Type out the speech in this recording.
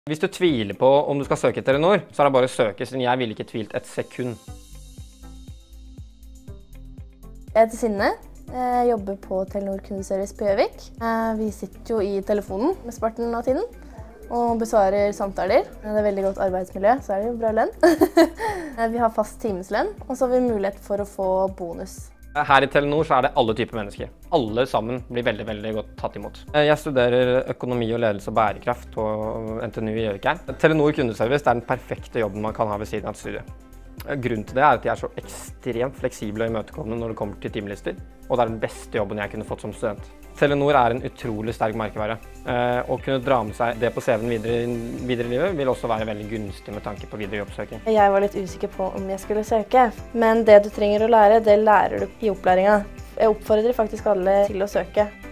Hvis du tviler på om du skal søke til Telenor, så er det bare å søke, siden jeg ville ikke tvilt et sekund. Jeg heter Synne. Jeg jobber på Telenor kundeservice på Gjøvik. Vi sitter jo i telefonen mesteparten av tiden og besvarer samtaler. Det er veldig godt arbeidsmiljø, så er det jo bra lønn. Vi har fast timeslønn, og så har vi mulighet for å få bonus. Her i Telenor så er det alle typer mennesker. Alle sammen blir veldig, veldig godt tatt imot. Jeg studerer økonomi og ledelse og bærekraft på NTNU i Gjøvik her. Telenor kundeservice er den perfekte jobben man kan ha ved siden av et studie. Grunnen til det er at de er så ekstremt fleksible og imøtekommende når det kommer til timelister, og det er den beste jobben jeg kunne fått som student. Telenor er en utrolig sterk merkevare. Å kunne dra med seg det på CV-en videre i livet vil også være veldig gunstig med tanke på videre jobbsøking. Jeg var litt usikker på om jeg skulle søke, men det du trenger å lære, det lærer du i opplæringa. Jeg oppfordrer faktisk alle til å søke.